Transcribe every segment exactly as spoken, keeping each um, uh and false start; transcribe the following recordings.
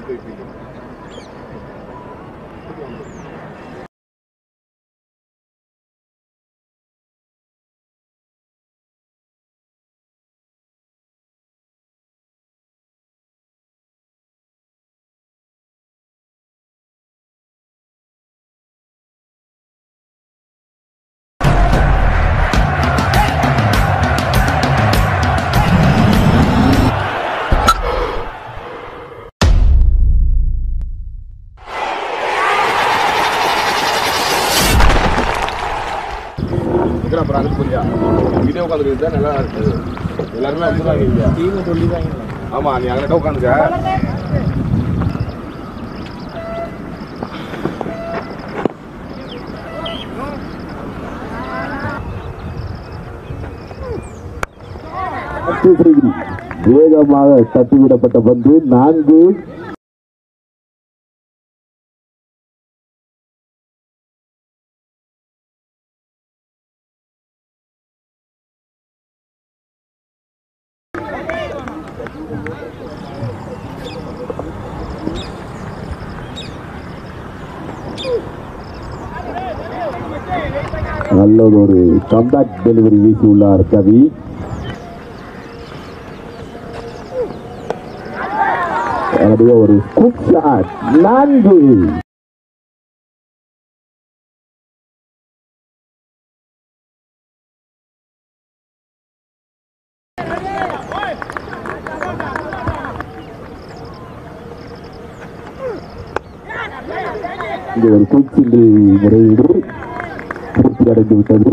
Video உட்காந்துருக்கு நல்லா இருக்கு. எல்லாருமே வந்துருவாங்க. டீம் சொல்லிடுவாங்க. ஆமா, நீ அங்கே உட்காந்துக்க. வேகமாக தட்டிவிடப்பட்ட பந்து நான்கு. நல்ல ஒரு கம்பேக் டெலிவரி வீசியுள்ளார் கவி. ஒரு குக் ஷாட் நான்கு. இங்கே ஒரு குச்சில் முறையீடு பூர்த்தி அடைந்து விட்டது.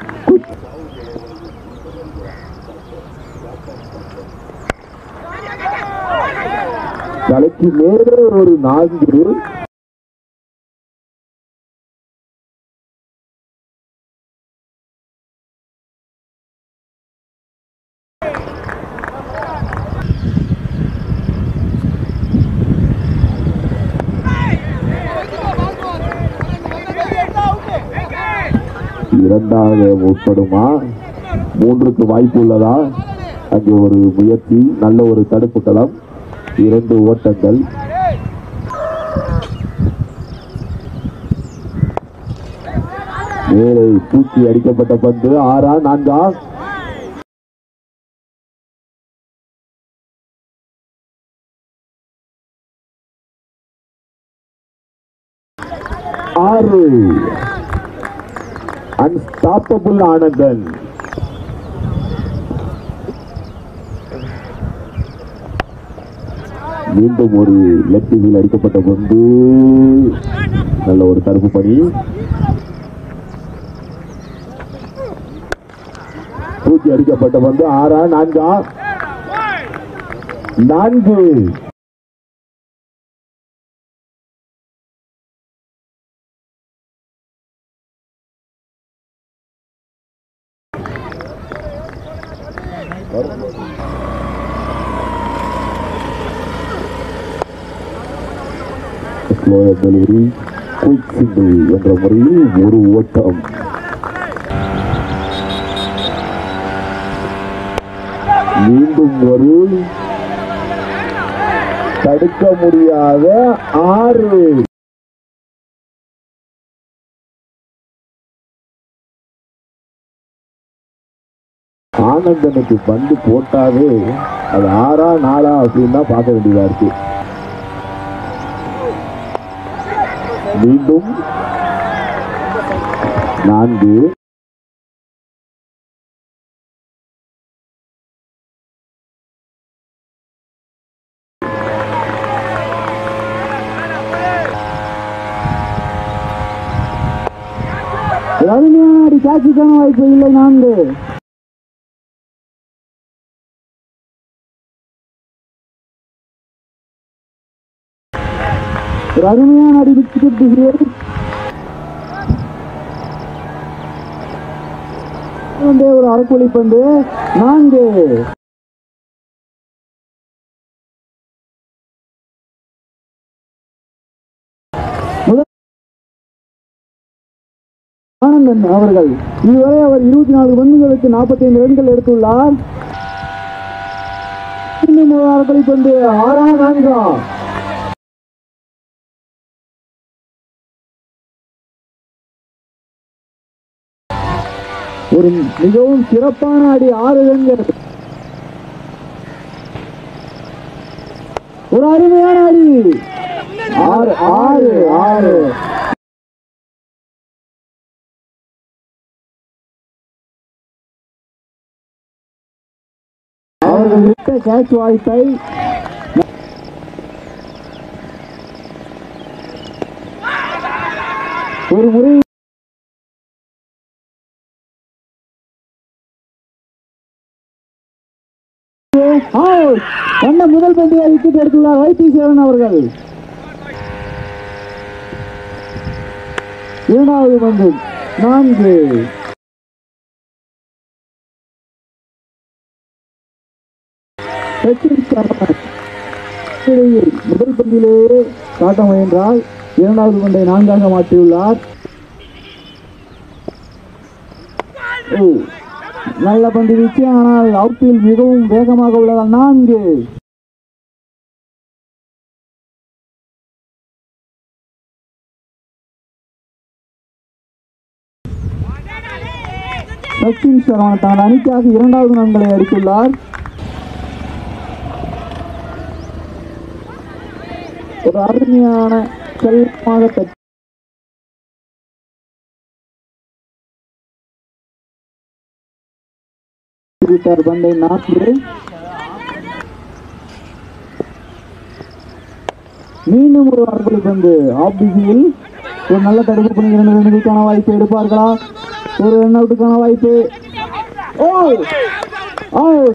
தலைக்கு மேலே ஒரு நான்கு. இரண்டாவது உட்படுமா? மூன்றுக்கு வாய்ப்பு உள்ளதா? அங்கே ஒரு முயற்சி, நல்ல ஒரு தடுப்பு களம், இரண்டு ஓட்டங்கள். மேலே தூக்கி அடிக்கப்பட்ட பந்து ஆறா நான்கா? ஆறு. அன்ஸ்டாப்பபிள் ஆனந்தன். மீண்டும் ஒரு லெப்டில் அடிக்கப்பட்ட பந்து, நல்ல ஒரு தடுப்பு பணி. தூக்கி அடிக்கப்பட்ட பந்து ஆறா நான்கா? நான்கு. டெலிவரி குயிக் சிங்கிள் என்ற முறையில் ஒரு ஓட்டம். மீண்டும் ஒரு தடுக்க முடியாத ஆறு. ஆனந்தனுக்கு பந்து போட்டாவே அது ஆறா நாளா அப்படின்னு தான் பார்க்க வேண்டியதா இருக்கு. மீண்டும் நான்கு. ரவிநாடி காட்சிக்கான வாய்ப்பு இல்லை. நான்கு. அருமையான அடி விக்கெட். ஒரு அரக்கொலி பந்து நான்கு. ஆனந்தன் அவர்கள் இதுவரை அவர் இருபத்தி நான்கு பந்துகளுக்கு நாற்பத்தி ஐந்து ரன்கள் எடுத்துள்ளார். இன்னும் ஒரு அரக்கொலி பந்து ஆறா நான்கா? ஒரு மிகவும் சிறப்பான அடி. ஆறு ரன்கள். ஒரு அருமையான அடி. ஆறு ஆறு ஆறு அவர்கள் விட்ட கேட்ச் வாய்ப்பை ஒரு முறை கண்ட முதல் பந்தியை விக்கெட் எடுத்துள்ளார் வைத்தீஸ்வரன் அவர்கள். இரண்டாவது பந்து நான்கு. முதல் பந்திலேயே காட்ட முயன்றால் இரண்டாவது பந்தை நான்காக மாற்றியுள்ளார். நல்ல பந்து வீச்சு, ஆனால் அவுட்டில் மிகவும் வேகமாக உள்ளதால் நான்கு. சச்சின் சரவணன் தனது அணிக்காக இரண்டாவது ரன்களை அடித்துள்ளார். ஒரு அருமையான செல்வமாக தட்டி பந்தை நான்கு. மீண்டும் ஒரு அறுபது பந்து ஆஃப் திசையில் ஒரு நல்ல தடுப்பு பண்ணி இரண்டு ரன்களுக்கான வாய்ப்பு எடுப்பார்களா? ஒரு ரன் அவுட்டுக்கான வாய்ப்பு. ஓ அவுட்.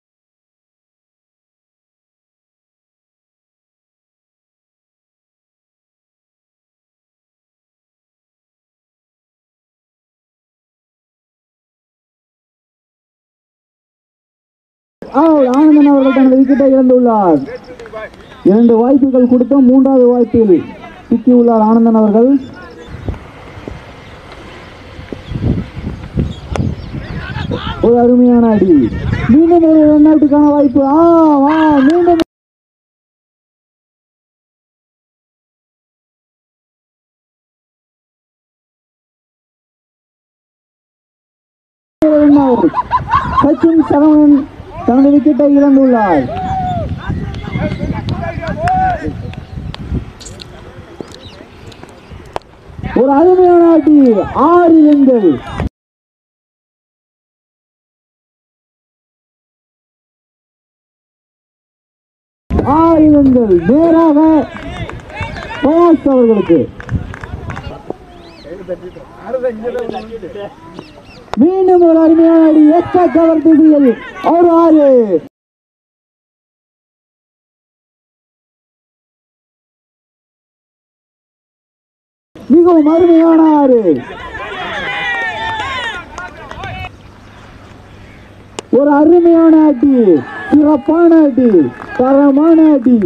ஆனந்தன் அவர்கள் தனது விக்கெட்டை இழந்துள்ளார். இரண்டு வாய்ப்புகள் கொடுத்தும் மூன்றாவது வாய்ப்பில் சிக்கியுள்ளார் ஆனந்தன் அவர்கள். ஒரு அருமையான அடி. மீண்டும் ஒரு ரன் அவுட்டுக்கான வாய்ப்பு. ஆ மீண்டும் சச்சின் சரவணன் தனது விக்கெட்டை இழந்துள்ளார். ஒரு அருமையான அடி. ஆறு ரன்கள். ஆறு ரன்கள் நேராக அவர்களுக்கு. மீண்டும் ஒரு அருமையான அடி. எக்ஸ்ட்ரா கவர் திசையில் ஒரு ஆறு. மிகவும் அருமையான ஆறு. ஒரு அருமையான அடி. சிறப்பான அடி. தரமான அடி.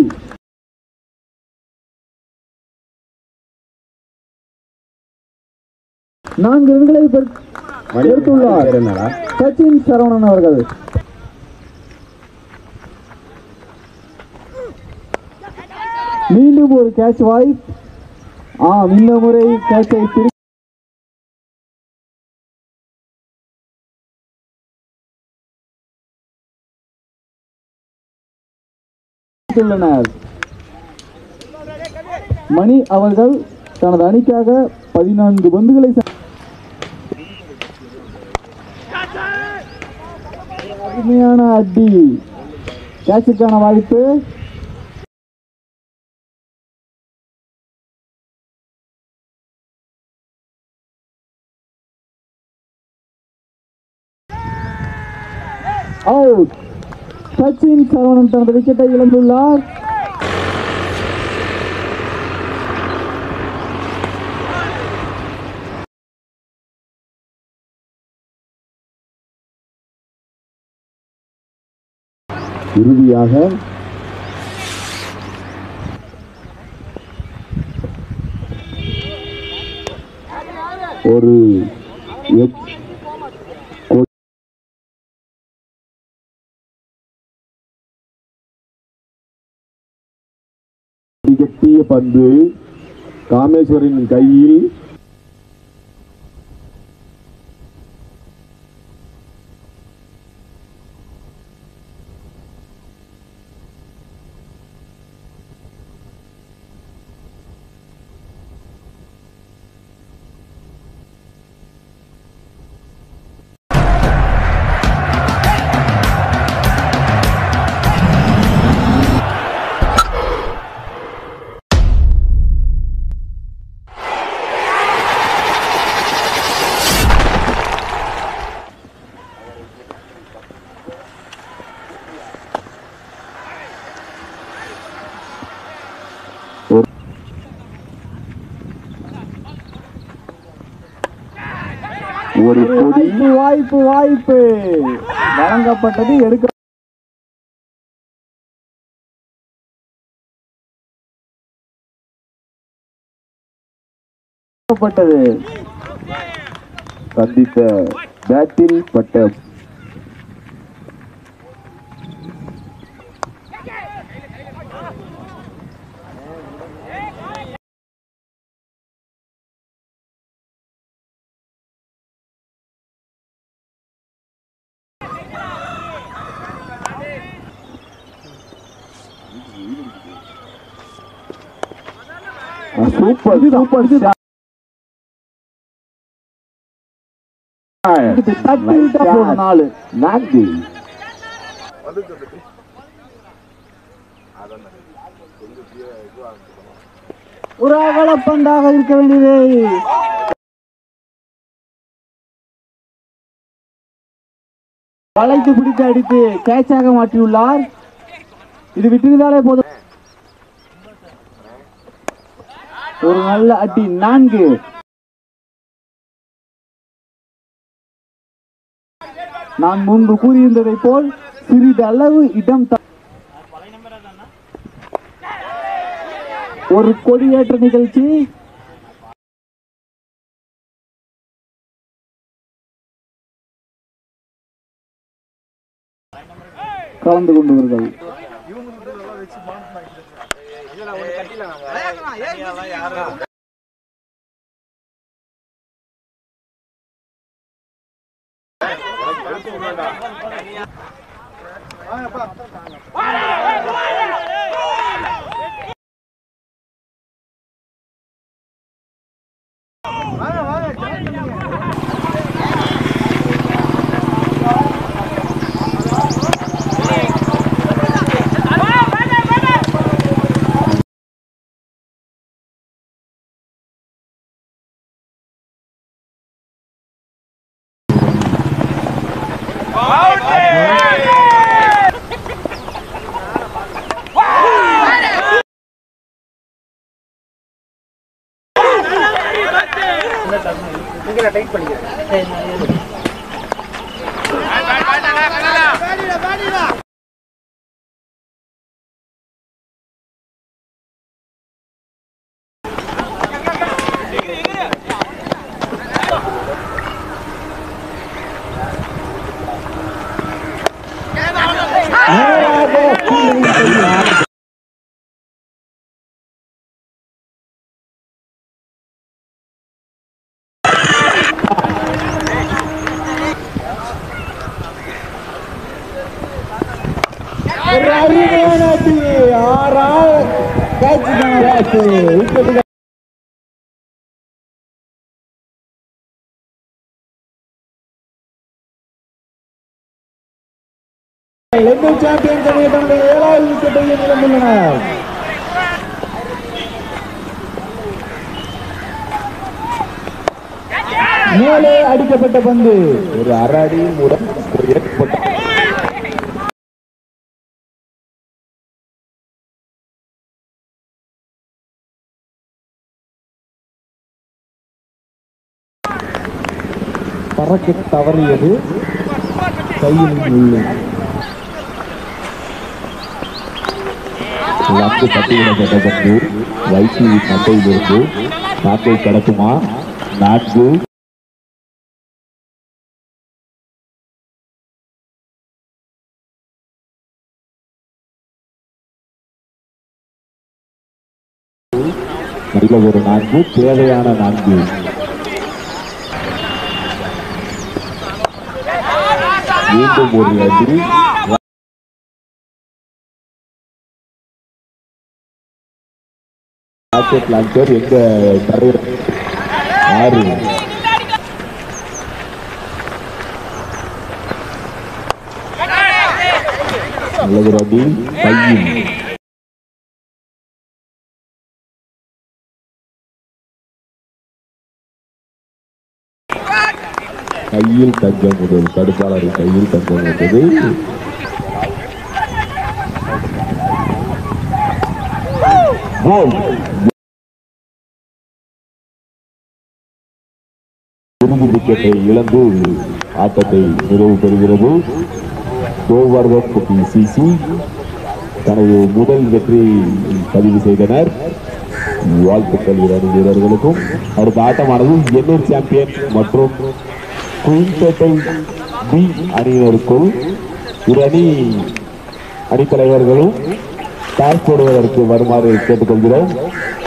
நான்கு ரன்களை எடுத்துள்ளார் சச்சின் சரவணன் அவர்கள். மீண்டும் ஒரு கேட்ச் வாய்ப்பு. ஆம், இந்த முறை கேட்சை பிடித்துள்ளனர். மணி அவர்கள் தனது அணிக்காக பதினான்கு பந்துகளை அருமையான அடி. கேட்சுக்கான வாய்ப்பு. அவுட். சச்சின் சரவணன் தனது விக்கெட்டை இழந்துள்ளார். இறுதியாக ஒரு கட்டிய பந்து காமேஸ்வரின் கையில் ஒரு கொடி வாய்ப்பு வாய்ப்பு வழங்கப்பட்டது எடுக்கப்பட்டது. சந்தித்த பேட்டில் பட்டம். சூப்பர் சூப்பர் நாலு நான்கு. ஒரு அகலப்பந்தாக இருக்க வேண்டியது. வளைத்து பிடித்து அடித்து கேட்சாக மாற்றியுள்ளார். இது விட்டுவிட்டாலே போதும். ஒரு நல்ல அடி. நான்கு. நான் முன்பு கூறியிருந்ததை போல் சிறிதளவு இடம் ஒரு கொடியேற்ற நிகழ்ச்சி. கலந்து கொண்டவர்கள் சாம்பியன் தன்னுடைய ஏழாவது விக்கெட்டையும் இழந்துள்ளனர். மேலே அடிக்கப்பட்ட பந்து ஒரு அரை அடியின் மூலம் ஏற்பட்ட பறக்க தவறியது கையில் உள்ளது. லந்து பட்டியலிடப்பட்ட பந்து வைத்தி மட்டையிலிருந்து நாட்டை கடக்குமா? நான்கு. நல்ல ஒரு நான்கு, தேவையான நான்கு. மீண்டும் ஒரு அடி. ராக்கெட் லான்ச்சர் எங்க தரையில் ஆறு. நல்ல ஒரு அடி. கையில் கையில் தஞ்சம் முதல் தடுப்பாளரின் கையில் தஞ்சம் வந்தது. கோல். இறுதி விக்கெட்டை இழந்து ஆட்டத்தை நிறைவு பெறுகிறது. கோவர்தன் சிசி தனது முதல் வெற்றி பதிவு செய்தனர். வாழ்த்துக்கள் இரண்டு வீரர்களுக்கும். அடுத்த ஆட்டமானது எண்ணூர் சாம்பியன் மற்றும் குயின்பேட்டை பி அணியினருக்குள். இரு அணி அணித்தலைவர்களும் டாஸ் போடுவதற்கு வருமாறு கேட்டுக்கொள்கிறோம்.